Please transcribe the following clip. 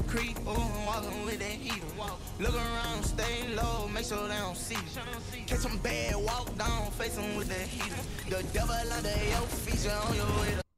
creep, ooh, I'm walking with that heater. Look around, stay low, make sure they don't see you. Catch them bad, walk down, face them with that heater. The devil under your feet, you on your way to